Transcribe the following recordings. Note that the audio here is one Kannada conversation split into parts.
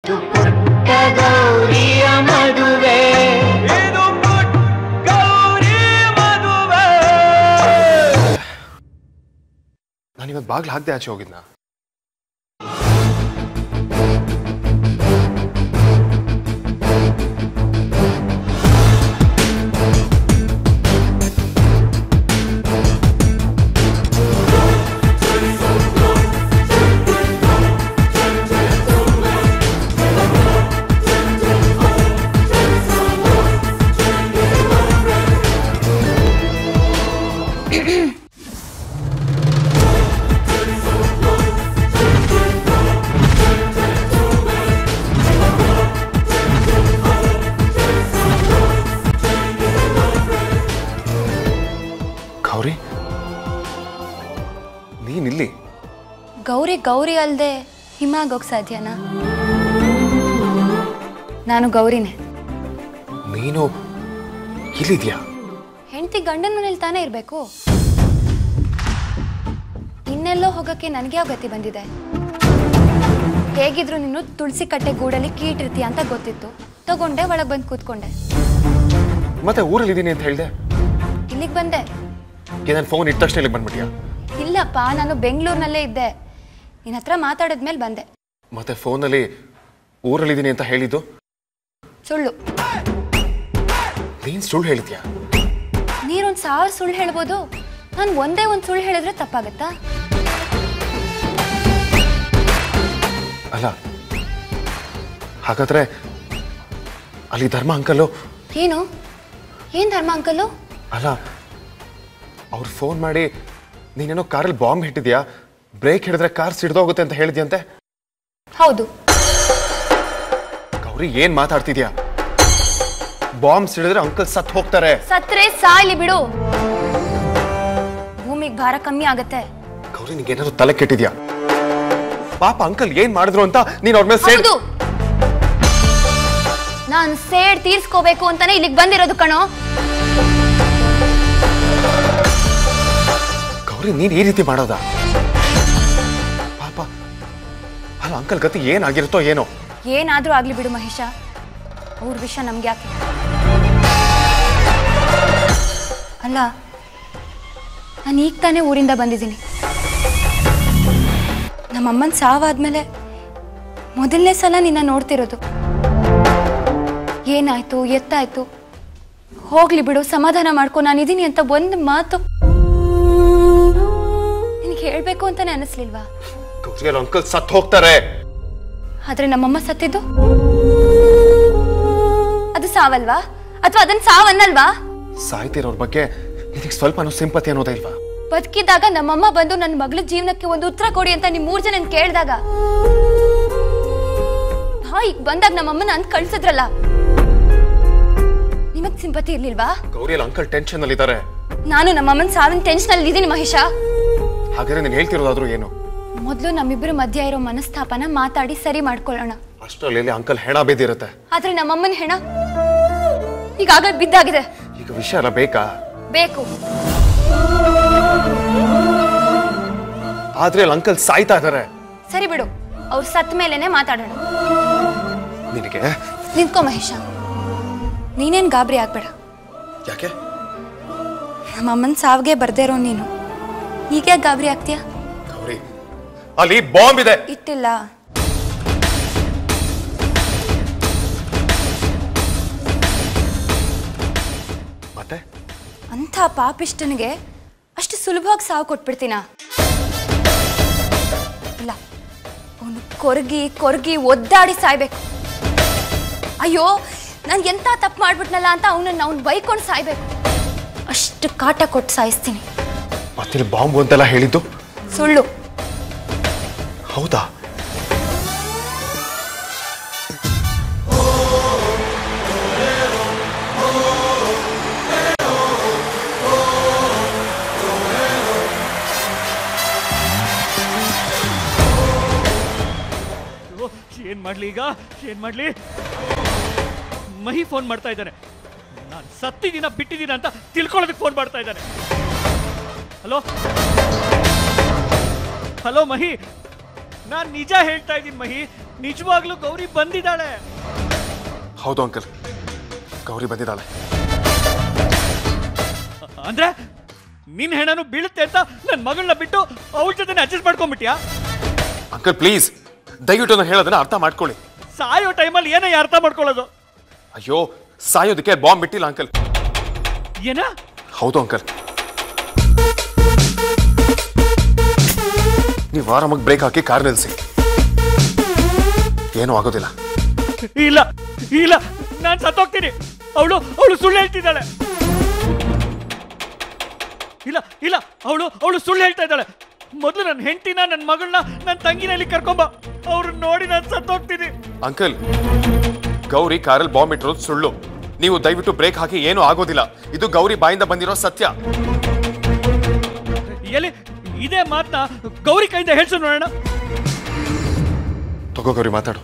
ಗೌರಿಯ ಮದುವೆ ನಾನಿವತ್ತು ಬಾಗ್ಲು ಹಾಕ್ದೆ ಆಚೆ ಹೋಗಿದ್ನ ಗೌರಿ ನೀನಿಲ್ಲಿ ಗೌರಿ ಗೌರಿ ಅಲ್ದೆ ಹಿಮಾಗೋಗ್ ಸಾಧ್ಯನಾ? ನಾನು ಗೌರಿನೇ. ನೀನು ಇಲ್ಲಿದ್ಯಾ? ಹೆಂಡತಿ ಗಂಡನ ಮನೇಲಿ ತಾನೇ ಇರಬೇಕು. ಇನ್ನೆಲ್ಲೋ ಹೋಗಕ್ಕೆ ನನಗೆ ಯಾವ ಗತಿ ಬಂದಿದೆ? ಹೇಗಿದ್ರು ನೀನು ತುಳಸಿ ಕಟ್ಟೆ ಗೂಡಲ್ಲಿ ಕೀಟಿರ್ತೀಯ ಅಂತ ಗೊತ್ತಿತ್ತು. ತಗೊಂಡೆ, ಒಳಗೆ ಬಂದು ಕೂತ್ಕೊಂಡೆ. ಮತ್ತೆ ಊರಲ್ಲಿ ಇದೀನಿ ಅಂತ ಹೇಳ್ದೆ. ಇಲ್ಲಿಗೆ ಬಂದೆ. ನಾನು ಫೋನ್ ಇಟ್ಟ ತಕ್ಷಣ ಇಲ್ಲಿಗೆ ಬಂದ್ಬಿಟ್ಯಾ? ಇಲ್ಲಪ್ಪ, ನಾನು ಬೆಂಗಳೂರಿನಲ್ಲೇ ಇದ್ದೆ. ನಿನ್ನ ಹತ್ರ ಮಾತಾಡಿದ್ಮೇಲೆ ಬಂದೆ. ಮತ್ತೆ ಫೋನಲ್ಲಿ ಊರಲ್ಲಿದ್ದೀನಿ ಅಂತ ಹೇಳಿದ್ದು ಸುಳ್ಳು. ನೀನ್ ಸುಳ್ಳು ಹೇಳಿದ್ಯಾ? ನೀನೊಂದು 1000 ಸುಳ್ಳು ಹೇಳ್ಬೋದು. ನಾನು ಒಂದೇ ಒಂದು ಸುಳ್ಳು ಹೇಳಿದ್ರೆ ತಪ್ಪಾಗತ್ತಾ? ಅಲ್ಲ, ಹಾಗಾದ್ರೆ ಅಲ್ಲಿ ಧರ್ಮ ಅಂಕಲು ಏನು? ಏನ್ ಧರ್ಮ ಅಂಕಲು? ಅಲ್ಲ, ಅವ್ರು ಫೋನ್ ಮಾಡಿ ನೀನೇನೋ ಕಾರಲ್ಲಿ ಬಾಂಬ್ ಇಟ್ಟಿದ್ಯಾ, ಬ್ರೇಕ್ ಹಿಡಿದ್ರೆ ಕಾರ್ ಸಿಡ್ದೋಗುತ್ತೆ ಅಂತ ಹೇಳಿದ್ಯಂತೆ. ಹೌದು. ಗೌರಿ, ಏನ್ ಮಾತಾಡ್ತಿದ್ಯಾ? ಬಾಂಬ್ ಸಿಡಿದ್ರೆ ಅಂಕಲ್ ಸತ್ ಹೋಗ್ತಾರೆ. ಸತ್ರೆ ಸಾಯ್ಲಿ ಬಿಡು, ಭೂಮಿಗೆ ಭಾರ ಕಮ್ಮಿ ಆಗತ್ತೆ. ಗೌರಿ, ನಿಂಗೇನಾದ್ರು ತಲೆ ಕೆಟ್ಟಿದ್ಯಾ? ಪಾಪ ಅಂಕಲ್ ಏನ್ ಮಾಡಿದ್ರು ಅಂತ ನೀನ್ ಅವ್ರ ಮೇಲೆ ಹೌದು, ನಾನು ಸೇಡ್ ತೀರ್ಸ್ಕೋಬೇಕು ಅಂತಾನೆ ಇಲ್ಲಿಗೆ ಬಂದಿರೋದು ಕಣೋ. ಗೌರಿ, ನೀನ್ ಈ ರೀತಿ ಮಾಡೋದ? ಪಾಪ ಅಲ್ಲ, ಅಂಕಲ್ ಗತಿ ಏನಾಗಿರುತ್ತೋ ಏನೋ. ಏನಾದ್ರೂ ಆಗ್ಲಿ ಬಿಡು ಮಹೇಶ, ಅವ್ರ ವಿಷಯ ನಮ್ಗೆ ಯಾಕೆ? ಅಲ್ಲ, ನಾನು ಈಗ ತಾನೇ ಊರಿಂದ ಬಂದಿದ್ದೀನಿ. ನಮ್ಮಮ್ಮನ ಸಾವಾದ್ಮೇಲೆ ಮೊದಲನೇ ಸಲ ನಿನ್ನ ನೋಡ್ತಿರೋದು. ಏನಾಯ್ತು, ಎತ್ತಾಯ್ತು, ಹೋಗ್ಲಿ ಬಿಡು, ಸಮಾಧಾನ ಮಾಡ್ಕೊ, ನಾನಿದ್ದೀನಿ ಅಂತ ಒಂದು ಮಾತು ನಿನಗೆ ಹೇಳ್ಬೇಕು ಅಂತಾನೆ ಅನಿಸ್ಲಿಲ್ವಾ? ಅಂಕಲ್ ಸತ್ ಹೋಗ್ತಾರೆ. ಆದ್ರೆ ನಮ್ಮಮ್ಮ ಸತ್ತಿದ್ದು ಅದು ಸಾವಲ್ವಾ? ಅಥವಾ ಅದನ್ನ ಸಾವನ್ನಲ್ವಾ? ಸಾಯ್ತಿರೋರ್ ಬಗ್ಗೆ ನಿನಗೆ ಸ್ವಲ್ಪನೂ ಸಿಂಪತಿ ಅನ್ನೋದೇ ಇಲ್ವಾ? ಬದುಕಿದಾಗ ನಮ್ಮಮ್ಮ ಬಂದು ನನ್ನ ಮಗಳ ಜೀವನಕ್ಕೆ ಒಂದು ಉತ್ತರ ಕೊಡಿ ಅಂತ ನಿಮ್ 3 ಜನ ಕೇಳಿದಾಗ, ಈಗ ಬಂದಾಗ ನಮ್ಮಮ್ಮನ ಅಂತ ಕಳ್ಸಿದ್ರಲ್ಲ, ನಿಮಗ್ ಸಿಂಪತಿ ಇರ್ಲಿಲ್ವಾ? ಗೌರಿಯಲ್ಲಿ ಅಂಕಲ್ ಟೆನ್ಷನ್ ಅಲ್ಲಿ ಇದ್ದಾರೆ. ನಾನು ನಮ್ಮಮ್ಮನ ಸಾವಿನ ಟೆನ್ಷನ್ ಅಲ್ಲಿ ಇದ್ದೀನಿ ಮಹೇಶ. ಹಾಗಾದ್ರೆ ನೀನ್ ಹೇಳ್ತಿರೋದಾದ್ರೂ ಏನು? ಮೊದಲು ನಮ್ಮಿಬ್ಬರ ಮಧ್ಯ ಇರೋ ಮನಸ್ತಾಪನ ಮಾತಾಡಿ ಸರಿ ಮಾಡ್ಕೊಳ್ಳೋಣ. ಅಷ್ಟರಲ್ಲಿ ಅಂಕಲ್ ಹೆಣ ಬಿದ್ದಿರುತ್ತೆ. ಆದ್ರೆ ನಮ್ಮಮ್ಮನ ಹೆಣ ಈಗಾಗಲೇ ಬಿದ್ದಾಗಿದೆ. ಈಗ ವಿಷಯ ಎಲ್ಲ ಬೇಕಾ? ಬೇಕು. ಆದ್ರೆ ಅಲ್ಲಿ ಅಂಕಲ್ ಸಾಯ್ತಾ ಇದಾರೆ. ಸರಿ ಬಿಡು, ಅವ್ರು ಸತ್ತ ಮೇಲೆನೆ ಮಾತಾಡೋಣ. ನಿನಗೆ ನಿಂತ್ಕೋ ಮಹೇಶ, ನೀನೇನ್ ಗಾಬರಿ ಆಗ್ಬೇಡ. ಯಾಕೆ? ನಮ್ಮಮ್ಮನ ಸಾವಿಗೆ ಬರ್ದೇ ಇರೋ ನೀನು ಹೀಗೆ ಗಾಬರಿ ಆಗ್ತೀಯಾ? ಗೌರಿ, ಅಲ್ಲಿ ಬಾಂಬ್ ಇದೆ. ಇಟ್ಟಿಲ್ಲ. ಮತ್ತೆ ಅಂಥ ಪಾಪಿಷ್ಟನಿಗೆ ಅಷ್ಟು ಸುಲಭವಾಗಿ ಸಾವು ಕೊಟ್ಬಿಡ್ತೀನ? ಇಲ್ಲ, ಅವನು ಕೊರಗಿ ಕೊರಗಿ ಒದ್ದಾಡಿ ಸಾಯ್ಬೇಕು. ಅಯ್ಯೋ, ನಾನು ಎಂತ ತಪ್ಪು ಮಾಡ್ಬಿಟ್ನಲ್ಲ ಅಂತ ಅವನನ್ನು ಬೈಕೊಂಡು ಸಾಯ್ಬೇಕು. ಅಷ್ಟು ಕಾಟ ಕೊಟ್ಟು ಸಾಯಿಸ್ತೀನಿ. ಮತ್ತೆ ಬಾಂಬು ಅಂತೆಲ್ಲ ಹೇಳಿದ್ದು ಸುಳ್ಳು. ಹೌದಾ? ಏನ್ ಮಾಡ್ಲಿ ಈಗ? ಏನ್ ಮಾಡ್ಲಿ? ಮಹಿ ಫೋನ್ ಮಾಡ್ತಾ ಇದ್ದಾನೆ. ನಾನು ಸತ್ತಿದ್ದೀನ ಬಿಟ್ಟಿದ್ದೀನ ಅಂತ ತಿಳ್ಕೊಳ್ಳೋದಕ್ಕೆ ಫೋನ್ ಮಾಡ್ತಾ ಇದ್ದಾನೆ. ಹಲೋ ಹಲೋ ಮಹಿ, ನಾನ್ ನಿಜ ಹೇಳ್ತಾ ಇದ್ದೀನಿ ಮಹಿ, ನಿಜವಾಗ್ಲೂ ಗೌರಿ ಬಂದಿದ್ದಾಳೆ. ಹೌದು ಅಂಕಲ್, ಗೌರಿ ಬಂದಿದ್ದಾಳೆ. ಅಂದ್ರೆ ನಿನ್ ಹೆಣನು ಬೀಳುತ್ತೆ ಅಂತ ನನ್ನ ಮಗಳನ್ನ ಬಿಟ್ಟು ಅವಳ ಜೊತೆ ಅಡ್ಜಸ್ಟ್ ಮಾಡ್ಕೊಂಡ್ಬಿಟ್ಯಾ? ಅಂಕಲ್ ಪ್ಲೀಸ್, ದಯವಿಟ್ಟು ನಾನು ಹೇಳೋದನ್ನ ಅರ್ಥ ಮಾಡ್ಕೊಳ್ಳಿ. ಸಾಯೋ ಟೈಮಲ್ಲಿ ಏನೋ ಅರ್ಥ ಮಾಡ್ಕೊಳ್ಳೋದು? ಅಯ್ಯೋ, ಸಾಯೋದಕ್ಕೆ ಬಾಂಬ್ ಬಿಟ್ಟಿಲ್ಲ ಅಂಕಲ್. ಏನ? ಹೌದು ಅಂಕಲ್, ನೀವು ಆರಾಮಾಗಿ ಬ್ರೇಕ್ ಹಾಕಿ ಕಾರ್ ನಿಲ್ಸಿ, ಏನೂ ಆಗೋದಿಲ್ಲ. ಇಲ್ಲ ಇಲ್ಲ, ನಾನು ಸತ್ತೋಗ್ತೀನಿ. ಅವಳು ಸುಳ್ಳು ಹೇಳ್ತಿದ್ದಾಳೆ. ಇಲ್ಲ ಇಲ್ಲ, ಅವಳು ಸುಳ್ಳು ಹೇಳ್ತಾ ಇದ್ದಾಳೆ. ಮೊದಲು ನನ್ನ ಹೆಂಡತಿನ, ನನ್ನ ಮಗಳನ್ನ, ನನ್ನ ತಂಗಿನಲ್ಲಿ ಕರ್ಕೊಂಬ. ಅವ್ರು ನೋಡಿ ನಾನು ಸತ್ತೋಗ್ತೀನಿ. ಅಂಕಲ್, ಗೌರಿ ಕಾರಲ್ಲಿ ಬಾಂಬ್ ಇಟ್ಟಿರೋದು ಸುಳ್ಳು. ನೀವು ದಯವಿಟ್ಟು ಬ್ರೇಕ್ ಹಾಕಿ, ಏನೂ ಆಗೋದಿಲ್ಲ. ಇದು ಗೌರಿ ಬಾಯಿಂದ ಬಂದಿರೋ ಸತ್ಯ. ಎಲ್ಲಿ ಇದೇ ಮಾತನ್ನ ಗೌರಿ ಕೈಯಿಂದ ಹೇಳ್ಸು ನೋಡೋಣ. ತಗೋ ಗೌರಿ, ಮಾತಾಡು.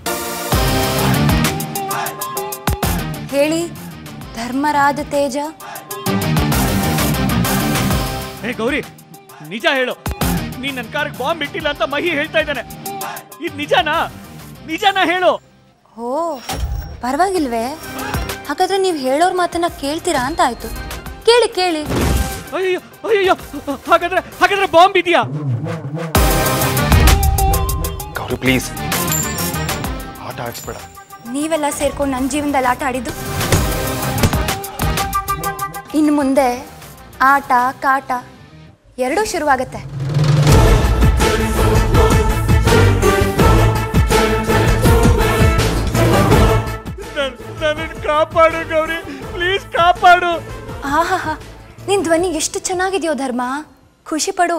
ಹೇಳಿ ಧರ್ಮರಾಜ ತೇಜ. ಹೇ ಗೌರಿ, ನಿಜ ಹೇಳು. ನೀನ್ ನನ್ನ ಕಾರ್ಗೆ ಬಾಂಬ್ ಇಟ್ಟಿಲ್ಲ ಅಂತ ಮಹಿ ಹೇಳ್ತಾ ಇದ್ದಾನೆ. ಇದು ನಿಜನಾ ಹೇಳು. ಓ ಪರವಾಗಿಲ್ವೇ? ಹಾಗಾದ್ರೆ ನೀವು ಹೇಳೋರ್ ಮಾತನ್ನ ಕೇಳ್ತೀರಾ ಅಂತ ಆಯ್ತು. ಕೇಳಿ ಕೇಳಿ. ಅಯ್ಯೋ ಅಯ್ಯೋ, ಹಾಗಾದ್ರೆ ಬಾಂಬ್ ಇದೆಯಾ? ಗೌರಿ ಪ್ಲೀಸ್, ಆಟ ಆಡಿಸ್ಬೇಡ. ನೀವೆಲ್ಲ ಸೇರ್ಕೊಂಡು ನನ್ನ ಜೀವನದಲ್ಲಿ ಆಟ ಆಡಿದ್ದು. ಇನ್ನು ಮುಂದೆ ಆಟ ಕಾಟ ಎರಡೂ ಶುರುವಾಗತ್ತೆ. ನನ್ನ ಕಾಪಾಡು ಗೌರಿ, ಪ್ಲೀಸ್ ಕಾಪಾಡು. ಆಹಾ, ನಿನ್ ಧ್ವನಿ ಎಷ್ಟು ಚೆನ್ನಾಗಿದೆಯೋ ಧರ್ಮ, ಖುಷಿ ಪಡು.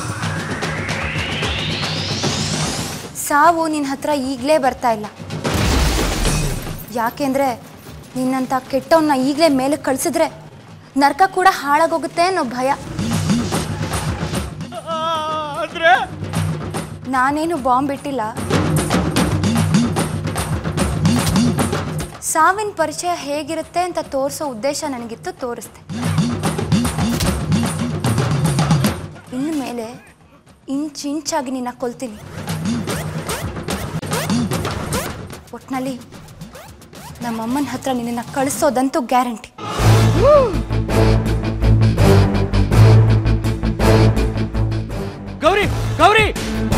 ಸಾವು ನಿನ್ನ ಹತ್ರ ಈಗಲೇ ಬರ್ತಾ ಇಲ್ಲ. ಯಾಕೆಂದ್ರೆ ನಿನ್ನಂತ ಕೆಟ್ಟವನ್ನ ಈಗಲೇ ಮೇಲೆ ಕಳಿಸಿದ್ರೆ ನರಕ ಕೂಡ ಹಾಳಾಗೋಗುತ್ತೆ ಅನ್ನೋ ಭಯ. ಅಂದ್ರೆ ನಾನೇನು ಬಾಂಬ್ ಇಟ್ಟಿಲ್ಲ. ಸಾವಿನ ಪರಿಚಯ ಹೇಗಿರುತ್ತೆ ಅಂತ ತೋರಿಸೋ ಉದ್ದೇಶ ನನಗಿತ್ತು, ತೋರಿಸ್ದೆ. ಇನ್ನು ಮೇಲೆ ಇಂಚಾಗಿ ನಿನ್ನ ಕೊಲ್ತೀನಿ. ಒಟ್ನಲ್ಲಿ ನಮ್ಮಮ್ಮನ ಹತ್ರ ನಿನ್ನ ಕಳಿಸೋದಂತೂ ಗ್ಯಾರಂಟಿ. ಗೌರಿ ಗೌರಿ,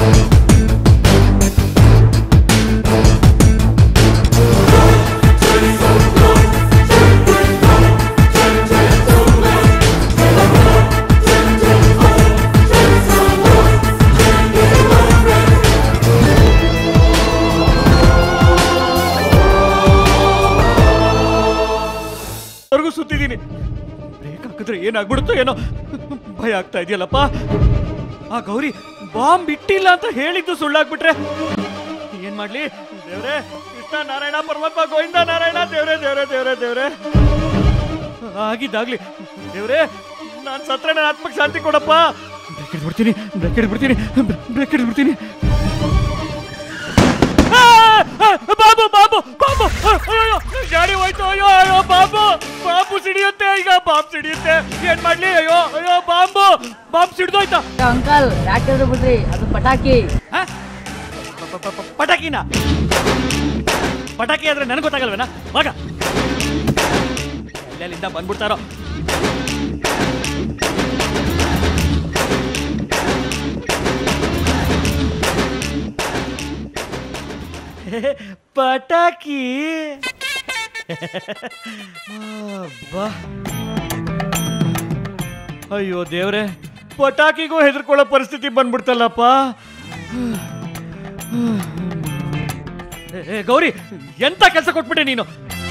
ಸುತ್ತಿದ್ದೀನಿ. ಬ್ರೇಕ್ ಹಾಕಿದ್ರೆ ಏನಾಗ್ಬಿಡುತ್ತೋ ಏನೋ ಭಯ ಆಗ್ತಾ ಇದೆಯಲ್ಲಪ್ಪ. ಆ ಗೌರಿ ಬಾಂಬ್ ಇಟ್ಟಿಲ್ಲ ಅಂತ ಹೇಳಿದ್ದು ಸುಳ್ಳಾಗ್ಬಿಟ್ರೆ ಏನ್ ಮಾಡ್ಲಿ? ದೇವ್ರೆ, ಕೃಷ್ಣ ನಾರಾಯಣ ಪರಮಾತ್ಮ ಗೋವಿಂದ ನಾರಾಯಣ, ದೇವ್ರೆ ದೇವ್ರೆ ದೇವ್ರೆ ದೇವ್ರೆ. ಆಗಿದ್ದಾಗ್ಲಿ ದೇವ್ರೆ, ನಾನು ಸತ್ರ ನನ್ನ ಆತ್ಮಕ್ಕೆ ಶಾಂತಿ ಕೊಡಪ್ಪ. ಬ್ರೇಕ್ ಹಿಡಿದ್ಬಿಡ್ತೀನಿ. ಬಾಬು ಬಾಬು ಬಾಬು, ಗಾಡಿ ಹೋಯ್ತು. ಅಯ್ಯೋ ಬಾಬು ಸಿಡಿಯುತ್ತೆ. ಈಗ ಬಾಂಬ್ ಸಿಡಿಯುತ್ತೆ, ಏನ್ ಮಾಡ್ಲಿ? ಅಯ್ಯೋ ಬಾಂಬ್ ಸಿಡ್ದೋಯ್ತಾ? ಅಂಕಲ್ ಯಾಕೆ ಬಿಡ್ರಿ, ಅದು ಪಟಾಕಿ. ಪಟಾಕಿನ? ಪಟಾಕಿ ಆದ್ರೆ ನನಗೆ ಗೊತ್ತಾಗಲ್ವೇನಾ? ಮಗ ಎಲ್ಲೆಲ್ಲಿಂದ ಬಂದ್ಬಿಡ್ತಾರೋ. ಪಟಾಕಿ. ಅಯ್ಯೋ ದೇವ್ರೆ, ಪಟಾಕಿಗೂ ಹೆದರ್ಕೊಳ್ಳೋ ಪರಿಸ್ಥಿತಿ ಬಂದ್ಬಿಡ್ತಲ್ಲಪ್ಪ. ಗೌರಿ, ಎಂತ ಕೆಲಸ ಕೊಟ್ಬಿಟ್ಟೆ ನೀನು.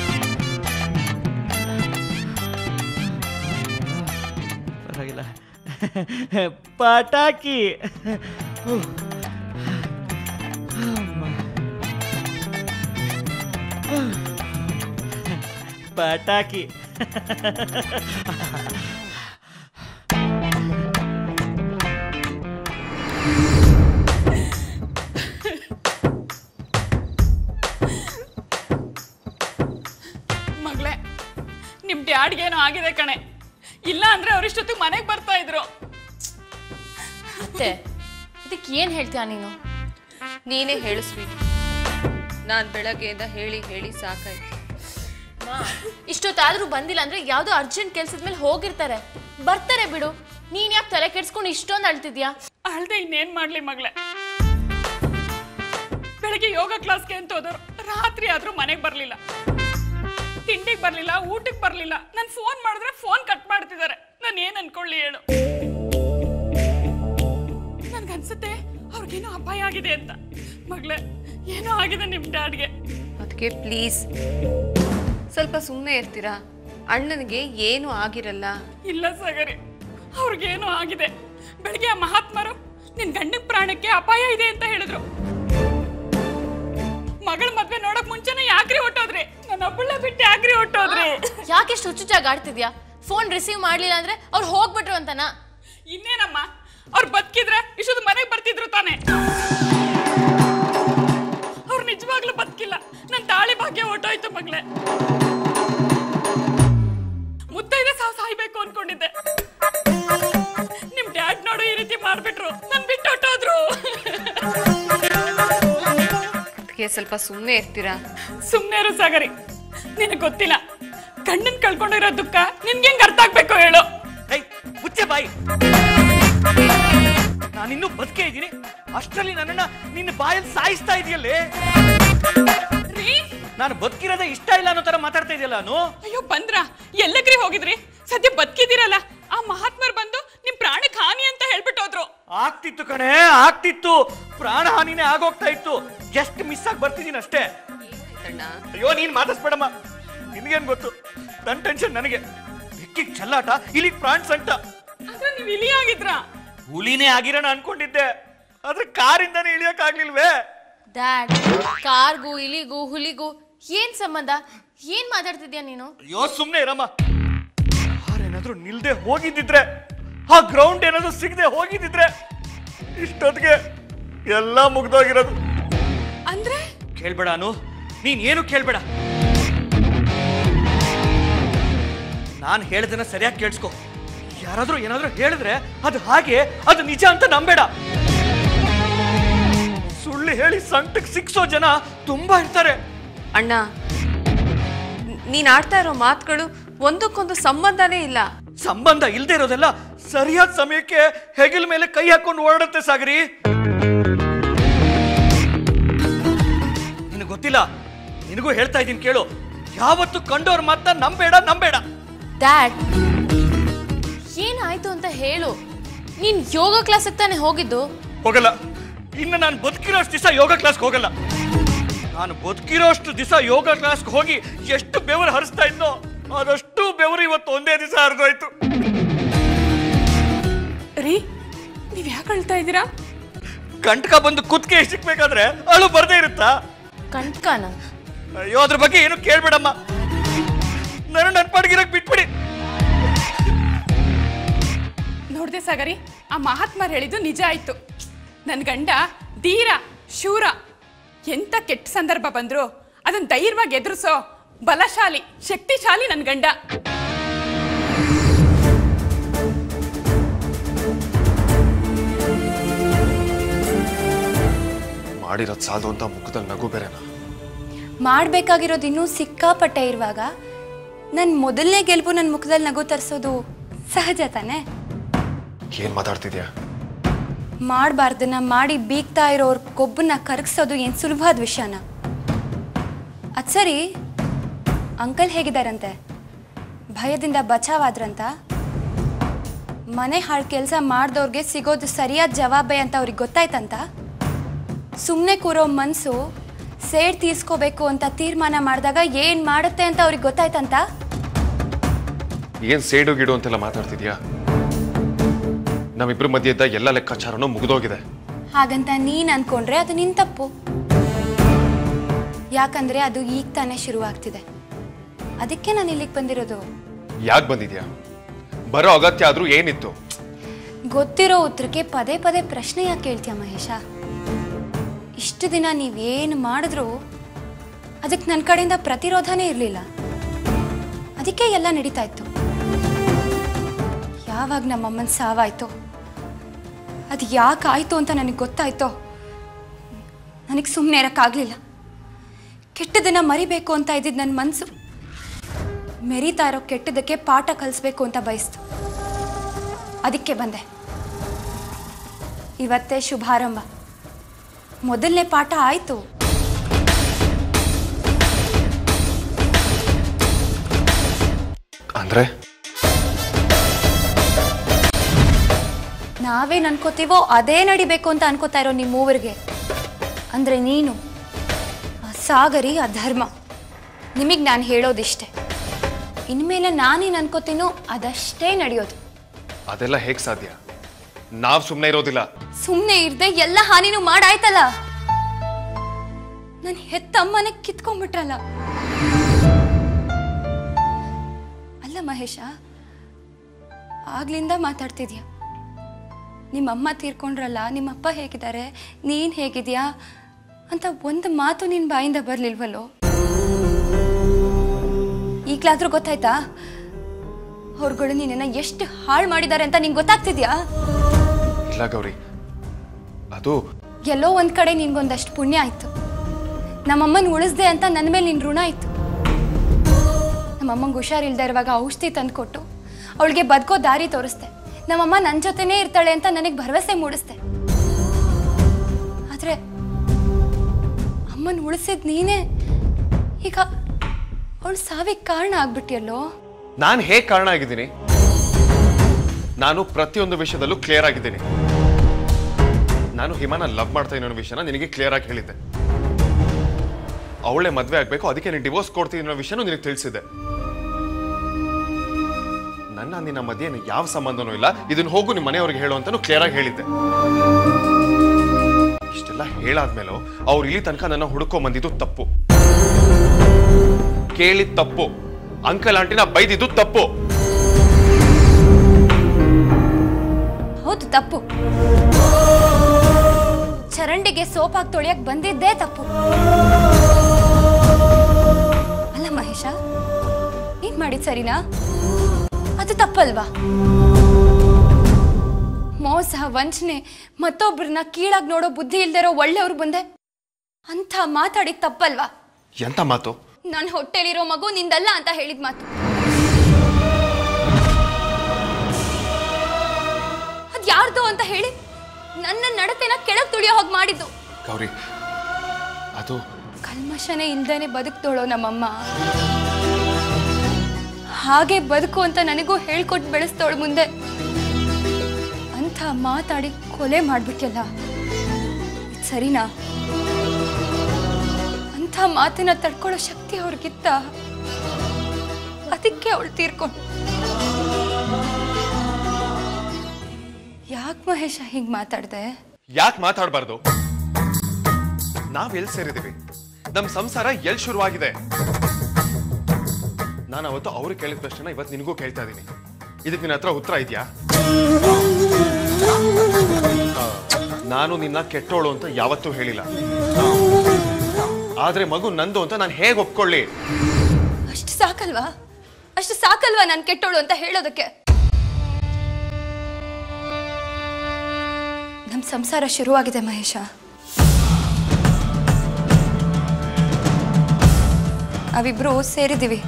ಪರವಾಗಿಲ್ಲ. ಪಟಾಕಿ ಪಟಾಕಿ. ಮಗಳೇ, ನಿಮ್ ಡ್ಯಾಡ್ಗೇನೋ ಆಗಿದೆ ಕಣೆ. ಇಲ್ಲ ಅಂದ್ರೆ ಅವರಿಷ್ಟೊತ್ತಿಗೆ ಮನೆಗೆ ಬರ್ತಾ ಇದ್ರು. ಅತ್ತೆ, ಇದಕ್ಕೆ ಏನ್ ಹೇಳ್ತೀಯ ನೀನು? ನೀನೇ ಹೇಳು ಸ್ವೀಟ್. ನಾನು ಬೆಳಗ್ಗೆಯಿಂದ ಹೇಳಿ ಹೇಳಿ ಸಾಕಾಯ್ತು. ಇಷ್ಟೊತ್ತಾದ್ರೂ ಬಂದಿಲ್ಲ ಅಂದ್ರೆ ಯಾವ್ದೋ ಅರ್ಜೆಂಟ್ ಕೆಲ್ಸದ ಮೇಲೆ ಹೋಗಿರ್ತಾರೆ, ಬರ್ತಾರೆ ಬಿಡು. ನೀನ್ ಯಾಕೆ ತಲೆ ಕೆಡ್ಸ್ಕೊಂಡು ಇಷ್ಟೊಂದು ಅಳ್ತಿದ್ಯಾ? ಅಳ್ದೆ ಇನ್ನೇನ್ ಮಾಡ್ಲಿ ಮಗಳೇ. ಬೆಳಗ್ಗೆ ಯೋಗ ಕ್ಲಾಸ್ಗೆ ಅಂತ ಹೋದವ್ರು ರಾತ್ರಿ ಆದ್ರೂ ಮನೆಗೆ ಬರ್ಲಿಲ್ಲ, ತಿಂಡಿಗೆ ಬರ್ಲಿಲ್ಲ, ಊಟಕ್ಕೆ ಬರ್ಲಿಲ್ಲ. ನಾನು ಫೋನ್ ಮಾಡಿದ್ರೆ ಫೋನ್ ಕಟ್ ಮಾಡ್ತಿದ್ದಾರೆ. ನಾನು ಏನ್ ಅನ್ಕೊಳ್ಳಿ ಹೇಳು? ನನ್ಗನ್ಸುತ್ತೆ ಅವ್ರಿಗೇನೋ ಅಪಾಯ ಆಗಿದೆ ಅಂತ. ಮಗಳೇ, ಏನೋ ಆಗಿದೆ ನಿಮ್ ಡ್ಯಾಡ್ಗೆ. ಅದಕ್ಕೆ ಪ್ಲೀಸ್ ಸ್ವಲ್ಪ ಸುಮ್ಮನೆ ಇರ್ತೀರಾ? ಅಣ್ಣನಿಗೆ ಏನು ಆಗಿರಲ್ಲ. ಇಲ್ಲ ಸಾಗರಿ, ಅವ್ರಿಗೇನೋ ಆಗಿದೆ. ಬೆಳಿಗ್ಗೆ ಆ ಮಹಾತ್ಮರು ನಿನ್ ಗಂಡನ ಪ್ರಾಣಕ್ಕೆ ಅಪಾಯ ಇದೆ ಅಂತ ಹೇಳಿದ್ರು. ಮಗಳ ಮದ್ವೆ ನೋಡಕ್ ಮುಂಚೆನೆ ಯಾಕ್ರಿ ಹೊಟ್ಟೋದ್ರಿ? ನನ್ನ ಒಬ್ಬಳ ಬಿಟ್ಟು ಯಾಕ್ರಿ ಹೊಟ್ಟೋದ್ರಿ? ಯಾಕೆಷ್ಟು ಹುಚ್ಚುಚ್ಚಾಗಿ ಆಡ್ತಿದ್ಯಾ? ಫೋನ್ ರಿಸೀವ್ ಮಾಡ್ಲಿಲ್ಲ ಅಂದ್ರೆ ಅವ್ರು ಹೋಗ್ಬಿಟ್ರು ಅಂತನಾ? ಇನ್ನೇನಮ್ಮ, ಅವ್ರು ಬದುಕಿದ್ರೆ ಇಷ್ಟೊಂದು ಮನೆಗೆ ಬರ್ತಿದ್ರು ತಾನೆ. ಅವ್ರು ನಿಜವಾಗ್ಲೂ ಬದುಕಿಲ್ಲ. ನನ್ ತಾಳಿ ಭಾಗ್ಯ ಹೊಟ್ಟೋಯ್ತು ಮಗಳೇ. ಮುತ್ತೈದೆ ಸಾಯ್ಬೇಕು ಅನ್ಕೊಂಡಿದ್ದೆ. ನಿಮ್ ಡ್ಯಾಡ್ ನೋಡು ಈ ರೀತಿ ಮಾಡ್ಬಿಟ್ರು, ನನ್ ಬಿಟ್ಟು ಹೊಟ್ಟೋದ್ರು. ಸ್ವಲ್ಪ ಸುಮ್ಮನೆ ಇರ್ತೀರಾ? ಸುಮ್ಮನೆ ಇರು ಸಾಗರಿ. ನಿನಗೆ ಗೊತ್ತಿಲ್ಲ, ಗಂಡನ್ ಕಳ್ಕೊಂಡಿರೋ ದುಃಖ ನಿನ್ಗೆ ಹೆಂಗ್ ಅರ್ಥ ಆಗ್ಬೇಕು ಹೇಳು? ಮುಚ್ಚೆ ಬಾಯಿ. ನಾನಿನ್ನೂ ಬದುಕೇ ಇದ್ದೀನಿ, ಅಷ್ಟರಲ್ಲಿ ನನ್ನನ್ನ ನಿನ್ನ ಬಾಯಲ್ಲಿ ಸಾಯಿಸ್ತಾ ಇದೆಯಲ್ಲೇ. ನಾನು ಬದುಕಿರೋದೇ ಇಷ್ಟ ಇಲ್ಲ ಅನ್ನೋ ತರ ಮಾತಾಡ್ತಾ ಇದೆಯಲ್ಲ ನಾನು. ಅಯ್ಯೋ ಬಂದ್ರ, ಎಲ್ಲಕ್ರಿ ಹೋಗಿದ್ರಿ? ಸದ್ಯ ಬದುಕಿದಿರಲ್ಲ. ಆ ಮಹಾತ್ಮರು ಬಂದು ನಿಮ್ ಪ್ರಾಣಕ್ಕೆ ಹಾನಿ ಅಂತ ಹೇಳ್ಬಿಟ್ಟು ಹೋದ್ರು. ಆಗ್ತಿತ್ತು ಕಣೆ, ಆಗ್ತಿತ್ತು. ಪ್ರಾಣ ಹಾನಿನೇ ಆಗೋಗ್ತಾ ಇತ್ತು. ಜಸ್ಟ್ ಮಿಸ್ ಆಗಿ ಬರ್ತಿದ್ದೀನಿ ಅಷ್ಟೇ. ಅಯ್ಯೋ ನೀನ್ ಮಾತಾಡ್ಸ್ಬೇಡಮ್ಮ, ನಿನ್ಗೇನ್ ಗೊತ್ತು? ನನ್ ಟೆನ್ಷನ್ ನನಗೆ. ಬೆಕ್ಕಿಗೆ ಚೆಲ್ಲಾಟ, ಇಲ್ಲಿಗೆ ಪ್ರಾಣ ಸಂಟ. ಆದ್ರೆ ನೀವ್ ಇಲಿ ಆಗಿದ್ರ? ಹುಲಿನೇ ಆಗಿರೋಣ ಅನ್ಕೊಂಡಿದ್ದೆ, ಆದ್ರೆ ಕಾರಿಂದಾನೇ ಇಳಿಯಕ್ ಆಗ್ಲಿಲ್ವೇ? ಡ್ಯಾಡ್, ಕಾರ್ಗೂ ಇಲಿಗೂ ಹುಲಿಗೂ ಏನ್ ಸಂಬಂಧ? ಏನ್ ಮಾತಾಡ್ತಿದ್ಯಾ ನೀನು? ಅಯ್ಯೋ ಸುಮ್ನೆ ಇರಮ್ಮ. ಯಾರೇನಾದ್ರೂ ನಿಲ್ದೆ ಹೋಗಿದ್ದಿದ್ರೆ, ಆ ಗ್ರೌಂಡ್ ಏನಾದ್ರೂ ಸಿಗದೆ ಹೋಗಿದ್ದಿದ್ರೆ ಇಷ್ಟೊತ್ತಿಗೆ ಎಲ್ಲ ಮುಗ್ದೋಗಿರೋದು. ಅಂದ್ರೆ ಕೇಳ್ಬೇಡ ಅನು, ನೀನ್ ಏನು ಕೇಳ್ಬೇಡ. ನಾನು ಹೇಳ್ದನ್ನ ಸರಿಯಾಗಿ ಕೇಳಿಸ್ಕೊ. ಯಾರಾದ್ರೂ ಏನಾದ್ರೂ ಹೇಳಿದ್ರೆ ಅದು ಹಾಗೆ, ಅದು ನಿಜ ಅಂತ ನಂಬೇಡ. ಸುಳ್ಳು ಹೇಳಿ ಸಂಕಟಕ್ಕೆ ಸಿಕ್ಸೋ ಜನ ತುಂಬಾ ಇರ್ತಾರೆ. ಅಣ್ಣ, ನೀನ್ ಆಡ್ತಾ ಇರೋ ಮಾತುಗಳು ಒಂದಕ್ಕೊಂದು ಸಂಬಂಧನೇ ಇಲ್ಲ. ಸಂಬಂಧ ಇಲ್ದೇ ಇರೋದೆಲ್ಲ ಸರಿಯಾದ ಸಮಯಕ್ಕೆ ಹೆಗಲ ಮೇಲೆ ಕೈ ಹಾಕೊಂಡು ಓಡಾಡುತ್ತೆ ಸಾಗರಿ. ನಿನಗೆ ಗೊತ್ತಿಲ್ಲ, ನಿನಗೂ ಹೇಳ್ತಾ ಇದ್ದೀನಿ ಕೇಳು. ಯಾವತ್ತು ಕಂಡೋರ್ ಮಾತನ್ನ ನಂಬೇಡ. ಡ್ಯಾಡ್, ಏನಾಯ್ತು ಅಂತ ಹೇಳು. ನೀನ್ ಯೋಗ ಕ್ಲಾಸಿಗೆ ತಾನೇ ಹೋಗಿದ್ದು? ಹೋಗಲ್ಲ. ಇನ್ನು ನಾನು ಬದುಕಿರೋಷ್ಟು ದಿವಸ ಯೋಗ ಕ್ಲಾಸ್ಗೆ ಹೋಗಲ್ಲ. ನಾನು ಬದುಕಿರೋಷ್ಟು ದಿವಸ ಯೋಗ ಕ್ಲಾಸ್ಗೆ ಹೋಗಿ ಎಷ್ಟು ಬೆವರು ಹರಿಸ್ತಾ ಇದ್ನೋ ಅದಷ್ಟು ಬೆವರು ಇವತ್ತು ಒಂದೇ ದಿವಸ ಹರಿದೋಯ್ತು. ರೀ, ನೀವ್ ಯಾಕೆ ಅಳ್ತಾ ಇದ್ದೀರಾ? ಕಂಟಕ ಬಂದು ಕುತ್ತಿಗೆ ಸಿಕ್ಬೇಕಾದ್ರೆ ಅಳು ಬರ್ದೇ ಇರುತ್ತಾ? ಕಂಟಕನ? ಅಯ್ಯೋ, ಅದ್ರ ಬಗ್ಗೆ ಏನು ಕೇಳ್ಬೇಡಮ್ಮ. ನನ್ನ ಪಾಡ್ಗಿರಕ್ ಬಿಟ್ಬಿಡಿ. ನೋಡ್ದೆ ಸಾಗರಿ, ಆ ಮಹಾತ್ಮರು ಹೇಳಿದ್ದು ನಿಜ ಆಯ್ತು. ನನ್ ಗಂಡ ಧೀರ, ಶೂರ. ಎಂತ ಕೆಟ್ಟ ಸಂದರ್ಭ ಬಂದ್ರು ಅದನ್ನ ಧೈರ್ಯವಾಗಿ ಎದುರಿಸೋ ಬಲಶಾಲಿ, ಶಕ್ತಿಶಾಲಿ ನನ್ ಗಂಡ. ಮಾಡಿರೋದು ಸಾಲದು ಅಂತ ಮುಖದಲ್ಲಿ ನಗು ಬೇರೆನಾ? ಮಾಡ್ಬೇಕಾಗಿರೋದು ಇನ್ನೂ ಸಿಕ್ಕಾಪಟ್ಟೆ ಇರುವಾಗ ನನ್ನ ಮೊದಲನೇ ಗೆಲುವು ನನ್ನ ಮುಖದಲ್ಲಿ ನಗು ತರಿಸೋದು ಸಹಜ ತಾನೆ? ಏನ್ ಮಾತಾಡ್ತಿದ್ಯಾ? ಮಾಡಬಾರ್ದನ್ನ ಮಾಡಿ ಬೀಗ್ತಾ ಇರೋರ್ ಕೊಬ್ಬನ್ನ ಕರಗಿಸೋದು ಏನು ಸುಲಭವಾದ ವಿಷಯನ? ಅದು ಸರಿ, ಅಂಕಲ್ ಹೇಗಿದ್ದಾರಂತೆ? ಭಯದಿಂದ ಬಚಾವಾದ್ರಂತ? ಮನೆ ಹಾಳು ಕೆಲಸ ಮಾಡಿದವ್ರಿಗೆ ಸಿಗೋದು ಸರಿಯಾದ ಜವಾಬ್ದಾರಿ ಅಂತ ಅವ್ರಿಗೆ ಗೊತ್ತಾಯ್ತಂತ? ಸುಮ್ಮನೆ ಕೂರೋ ಮನಸ್ಸು ಸೇಡ್ ತೀರ್ಸ್ಕೋಬೇಕು ಅಂತ ತೀರ್ಮಾನ ಮಾಡಿದಾಗ ಏನು ಮಾಡುತ್ತೆ ಅಂತ ಅವ್ರಿಗೆ ಗೊತ್ತಾಯ್ತಂತ? ಏನ್ ಸೇಡು ಗಿಡು ಅಂತೆಲ್ಲ ಮಾತಾಡ್ತಿದ್ಯಾ? ನಮ್ಮಿಬ್ರ ಮಧ್ಯೆ ಇದ್ದ ಎಲ್ಲ ಲೆಕ್ಕಾಚಾರನೂ ಮುಗಿದೋಗಿದೆ. ಹಾಗಂತ ನೀನು ಅನ್ಕೊಂಡ್ರೆ ಅದು ನಿನ್ನ ತಪ್ಪು. ಯಾಕಂದ್ರೆ ಅದು ಈಗ ತಾನೇ ಶುರುವಾಗ್ತಿದೆ. ಅದಕ್ಕೆ ನಾನು ಇಲ್ಲಿಗೆ ಬಂದಿರೋದು. ಯಾಕೆ ಬಂದಿದ್ಯಾ? ಬರೋ ಅಗತ್ಯ ಆದ್ರೂ ಏನಿತ್ತು? ಗೊತ್ತಿರೋ ಉತ್ತರಕ್ಕೆ ಪದೇ ಪದೇ ಪ್ರಶ್ನೆ ಯಾಕೆ ಕೇಳ್ತೀಯ ಮಹೇಶ? ಇಷ್ಟು ದಿನ ನೀವೇನು ಮಾಡಿದ್ರು ಅದಕ್ಕೆ ನನ್ನ ಕಡೆಯಿಂದ ಪ್ರತಿರೋಧನೇ ಇರಲಿಲ್ಲ. ಅದಕ್ಕೆ ಎಲ್ಲ ನಡೀತಾ ಇತ್ತು. ಯಾವಾಗ ನಮ್ಮಮ್ಮನ ಸಾವಾಯ್ತೋ, ಅದು ಯಾಕಾಯ್ತು ಅಂತ ನನಗೆ ಗೊತ್ತಾಯ್ತೋ, ನನಗೆ ಸುಮ್ಮನೆ ಇರೋಕ್ಕಾಗಲಿಲ್ಲ. ಕೆಟ್ಟದನ್ನು ಮರಿಬೇಕು ಅಂತ ಇದ್ದಿದ್ದು ನನ್ನ ಮನಸ್ಸು ಮೆರಿತಾ ಇರೋ ಕೆಟ್ಟದಕ್ಕೆ ಪಾಠ ಕಲಿಸ್ಬೇಕು ಅಂತ ಬಯಸ್ತು. ಅದಕ್ಕೆ ಬಂದೆ. ಇವತ್ತೇ ಶುಭಾರಂಭ. ಮೊದಲನೇ ಪಾಠ ಆಯಿತು. ಅಂದ್ರೆ ನಾವೇನು ಅನ್ಕೋತೀವೋ ಅದೇ ನಡಿಬೇಕು ಅಂತ ಅನ್ಕೋತಾ ಇರೋ ನಿಮ್ಮ ಮೂವರಿಗೆ, ಅಂದರೆ ನೀನು, ಆ ಸಾಗರಿ, ಆ ಧರ್ಮ, ನಿಮಗೆ ನಾನು ಹೇಳೋದಿಷ್ಟೆ. ಇನ್ಮೇಲೆ ನಾನೇನು ಅನ್ಕೋತೀನೋ ಅದಷ್ಟೇ ನಡೆಯೋದು. ಅದೆಲ್ಲ ಹೇಗೆ ಸಾಧ್ಯ? ನಾವು ಸುಮ್ಮನೆ ಇರೋದಿಲ್ಲ. ಸುಮ್ಮನೆ ಇರದೆ ಎಲ್ಲ ಹಾನಿನೂ ಮಾಡಾಯ್ತಲ್ಲ. ನನ್ನ ಹೆತ್ತಮ್ಮನೆ ಕಿತ್ಕೊಂಡ್ಬಿಟ್ರಲ್ಲ. ಅಲ್ಲ ಮಹೇಶ, ಆಗ್ಲಿಂದ ಮಾತಾಡ್ತಿದ್ಯಾ. ನಿಮ್ಮಮ್ಮ ತೀರ್ಕೊಂಡ್ರಲ್ಲ, ನಿಮ್ಮಪ್ಪ ಹೇಗಿದ್ದಾರೆ, ನೀನು ಹೇಗಿದ್ಯಾ ಅಂತ ಒಂದು ಮಾತು ನಿನ್ನ ಬಾಯಿಂದ ಬರಲಿಲ್ವಲ್ಲೋ. ಈಗಲಾದ್ರೂ ಗೊತ್ತಾಯ್ತಾ ಅವ್ರುಗಳು ನಿನ್ನ ಎಷ್ಟು ಹಾಳು ಮಾಡಿದ್ದಾರೆ ಅಂತ ನಿಂಗೆ ಗೊತ್ತಾಗ್ತಿದ್ಯಾ? ಇಲ್ಲ ಗೌರಿ, ಅದು ಎಲ್ಲೋ ಒಂದು ಕಡೆ ನಿನ್ಗೊಂದಷ್ಟು ಪುಣ್ಯ ಆಯಿತು. ನಮ್ಮಮ್ಮನ ಉಳಿಸ್ದೆ ಅಂತ ನನ್ನ ಮೇಲೆ ನಿನ್ನ ಋಣ ಆಯಿತು. ನಮ್ಮಮ್ಮಂಗೆ ಹುಷಾರಿಲ್ದೇ ಇರುವಾಗ ಔಷಧಿ ತಂದುಕೊಟ್ಟು ಅವಳಿಗೆ ಬದುಕೋ ದಾರಿ ತೋರಿಸ್ದೆ. ನಮ್ಮಮ್ಮ ನನ್ನ ಜೊತೆನೇ ಇರ್ತಾಳೆ ಅಂತ ನನಗೆ ಭರವಸೆ ಮೂಡಿಸ್ದೆ. ಆದರೆ ಅಮ್ಮನ ಉಳಿಸಿದ್ ನೀನೇ ಈಗ ಅವಳು ಸಾವಿಗೆ ಕಾರಣ ಆಗ್ಬಿಟ್ಟಿಯಲ್ಲೋ. ನಾನು ಹೇಗೆ ಕಾರಣ ಆಗಿದ್ದೀನಿ? ನಾನು ಪ್ರತಿಯೊಂದು ವಿಷಯದಲ್ಲೂ ಕ್ಲಿಯರ್ ಆಗಿದ್ದೀನಿ. ನಾನು ಹಿಮಾನ ಲವ್ ಮಾಡ್ತಾ ಇನ್ನೊಂದು ವಿಷಯನ ನಿನಗೆ ಕ್ಲಿಯರ್ ಆಗಿ ಹೇಳಿದ್ದೆ. ಅವಳೇ ಮದುವೆ ಆಗಬೇಕು, ಅದಕ್ಕೆ ನೀನು ಡಿವೋರ್ಸ್ ಕೊಡ್ತೀನಿ ಅನ್ನೋ ವಿಷಯನೂ ನಿನಗೆ ತಿಳಿಸಿದ್ದೆ. ನನ್ನ ನಿನ್ನ ಮಧ್ಯೆ ಯಾವ ಸಂಬಂಧನೂ ಇಲ್ಲ, ಇದನ್ನ ಹೋಗು ನಿಮ್ಮ ಮನೆಯವ್ರಿಗೆ ಹೇಳು ಅಂತಾನು ಕ್ಲಿಯರ್ ಆಗಿ ಹೇಳಿದ್ದೆ. ಇಷ್ಟೆಲ್ಲ ಹೇಳಾದ್ಮೇಲೂ ಅವ್ರು ಇಲ್ಲಿ ತನಕ ನನ್ನ ಹುಡುಕೋ ಬಂದಿದ್ದು ತಪ್ಪು, ಕೇಳಿದ ತಪ್ಪು, ಅಂಕಲ್ ಆಂಟಿನ ಬೈದಿದ್ದು ತಪ್ಪು. ಹೌದು, ತಪ್ಪು. ಚರಂಡಿಗೆ ಸೋಪಾಗಿ ತೊಳೆಯಕ್ ಬಂದಿದ್ದೇ ತಪ್ಪು. ಅಲ್ಲ ಮಹೇಶ, ನೀನ್ ಮಾಡಿದ್ ಸರಿನಾ? ಅದು ತಪ್ಪಲ್ವಾ? ಮೋಸ, ವಂಚನೆ, ಮತ್ತೊಬ್ಬರನ್ನ ಕೀಳಾಗಿ ನೋಡೋ ಬುದ್ಧಿ ಇಲ್ದಿರೋ ಒಳ್ಳೆಯವ್ರು ಬಂದೆ ಅಂತ ಮಾತಾಡಿದ್ ತಪ್ಪಲ್ವಾ? ಎಂತ ಮಾತು? ನಾನು ಹೊಟ್ಟೆಲಿರೋ ಮಗು ನಿಂದಲ್ಲ ಅಂತ ಹೇಳಿದ ಮಾತು. ಅದ್ ಯಾರ್ದು ಅಂತ ಹೇಳಿ ನನ್ನ ನಡತೆನ ಕೆಳಗ್ ತುಳಿಯೋ ಹೋಗಿ ಮಾಡಿದ್ದು. ಗೌರಿ, ಅದು ಕಲ್ಮಶನೇ ಇಲ್ದೇನೆ ಬದುಕ್ತೋಳೋ ನಮ್ಮಮ್ಮ. ಹಾಗೆ ಬದುಕು ಅಂತ ನನಗೂ ಹೇಳ್ಕೊಟ್ಟು ಬೆಳೆಸ್ತೋಳು ಮುಂದೆ. ಅಂತ ಮಾತಾಡಿ ಕೊಲೆ ಮಾಡ್ಬಿಟ್ಟಲ್ಲ, ಸರಿನಾ? ಅಂಥ ಮಾತಿನ ತಡ್ಕೊಳ್ಳೋ ಶಕ್ತಿ ಅವ್ರಿಗಿತ್ತ, ಅದಕ್ಕೆ ಅವಳು ತೀರ್ಕೊಂಡು. ಯಾಕೆ ಮಹೇಶ ಹಿಂಗ್ ಮಾತಾಡ್ದೆ? ಯಾಕೆ ಮಾತಾಡಬಾರ್ದು? ನಾವ್ ಎಲ್ಲಿ ಸೇರಿದೀವಿ? ನಮ್ ಸಂಸಾರ ಎಲ್ಲಿ ಶುರುವಾಗಿದೆ? ನಾನು ಅವತ್ತು ಅವ್ರು ಕೇಳಿದ ಪ್ರಶ್ನೆ ಇವತ್ತು ನಿನಗೂ ಕೇಳ್ತಾ ಇದ್ದೀನಿ. ಇದಕ್ಕೆ ನಿನ್ನ ಹತ್ರ ಉತ್ತರ ಇದೆಯಾ? ನಾನು ನಿನ್ನ ಕೆಟ್ಟೋಳು ಅಂತ ಯಾವತ್ತೂ ಹೇಳಿಲ್ಲ. ಆದ್ರೆ ಮಗು ನಂದು ಅಂತ ನಾನು ಹೇಗೆ ಒಪ್ಕೊಳ್ಳಿ? ಅಷ್ಟು ಸಾಕಲ್ವಾ? ಅಷ್ಟು ಸಾಕಲ್ವಾ ನಾನು ಕೆಟ್ಟೋಳು ಅಂತ ಹೇಳೋದಕ್ಕೆ? ನಮ್ ಸಂಸಾರ ಶುರುವಾಗಿದೆ ಮಹೇಶ. ನಾವಿಬ್ರು ಸೇರಿದ್ದೀವಿ,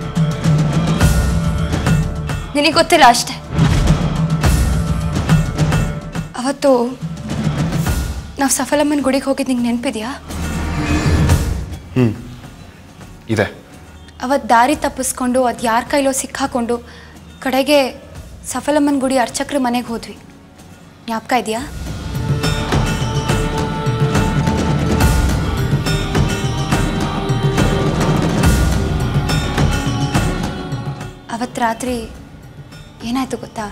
ನಿನಗೆ ಗೊತ್ತಿಲ್ಲ ಅಷ್ಟೆ. ಅವತ್ತು ನಾವು ಸಫಲಮ್ಮನ ಗುಡಿಗೆ ಹೋಗಿದ್ದು ನಿಂಗೆ ನೆನಪಿದ್ಯಾ? ಇದೆ. ಅವತ್ತು ದಾರಿ ತಪ್ಪಿಸ್ಕೊಂಡು ಅದು ಯಾರ ಕೈಲೋ ಸಿಕ್ಕಾಕೊಂಡು ಕಡೆಗೆ ಸಫಲಮ್ಮನ ಗುಡಿ ಅರ್ಚಕ್ರ ಮನೆಗೆ ಹೋದ್ವಿ. ಜ್ಞಾಪಕ ಇದೆಯಾ? ಅವತ್ತು ರಾತ್ರಿ ಏನಾಯ್ತು ಗೊತ್ತಾ?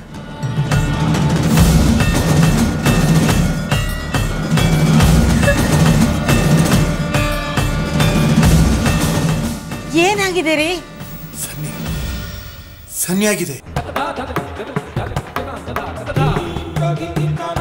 ಏನಾಗಿದೆ ರೀ? ಸನ್ನಿ ಆಗಿದೆ.